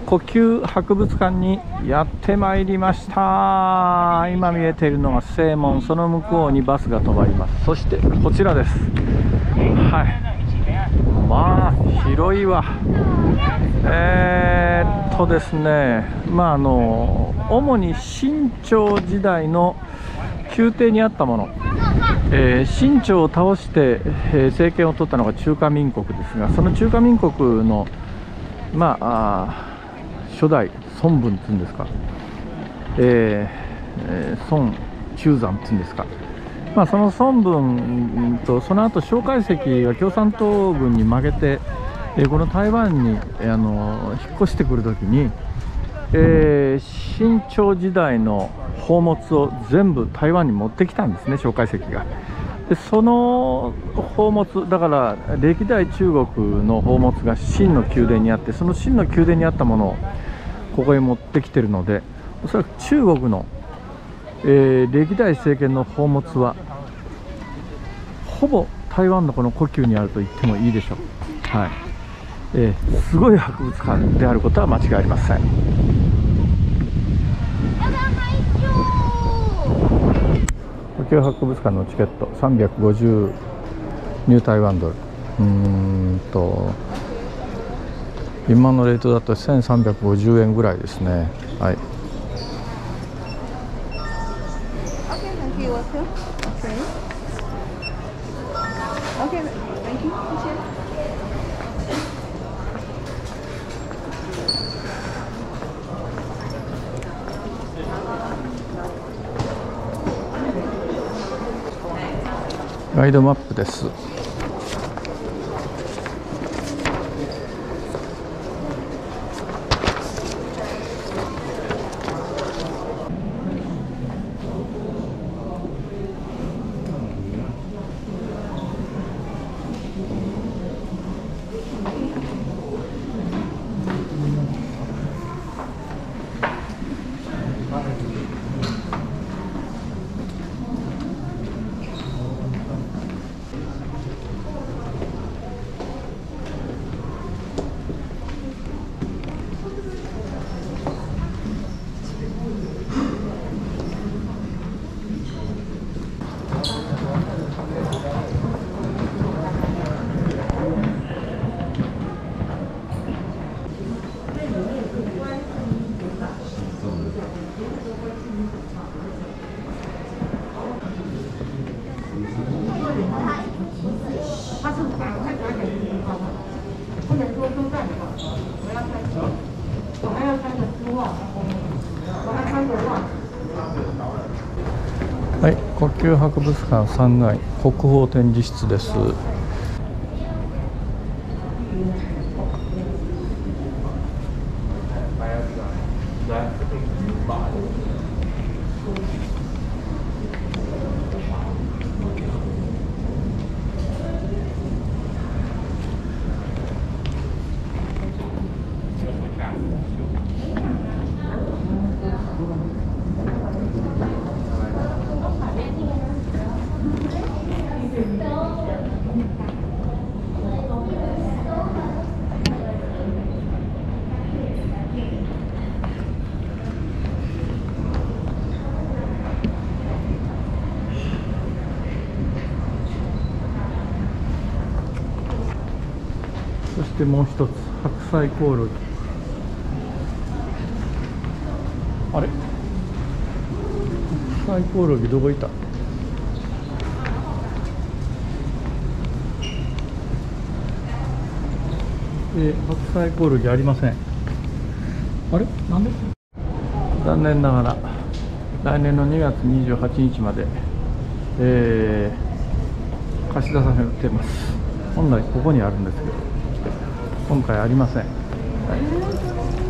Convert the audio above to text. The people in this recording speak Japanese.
呼吸博物館にやってまいりました。今見えているのが正門、その向こうにバスが止まります。そしてこちらです。はい、まあ広いわ。ですね、主に清朝時代の宮廷にあったもの、清朝を倒して、政権を取ったのが中華民国ですが、その中華民国の初代孫文っていうんですか、孫中山っていうんですか、その孫文とその後蒋介石が共産党軍に負けて、この台湾に引っ越してくるときに、清朝時代の宝物を全部台湾に持ってきたんですね、蒋介石が。でその宝物だから、歴代中国の宝物が清の宮殿にあって、その清の宮殿にあったものをここへ持ってきてるので、おそらく中国の、歴代政権の宝物はほぼ台湾のこの故宮にあると言ってもいいでしょう。はい、すごい博物館であることは間違いありません。故宮博物館のチケット350ニュー台湾ドル、今のレートだと1350円ぐらいですね。はい。ガイドマップです。はい、故宮博物館3階国宝展示室です。そしてもう一つ、白菜コオロギ。あれ、白菜コオロギどこいた？白菜コオロギありません。あれ、なんで？残念ながら来年の2月28日まで、貸し出されてます。本来ここにあるんですけど、今回ありません。はい。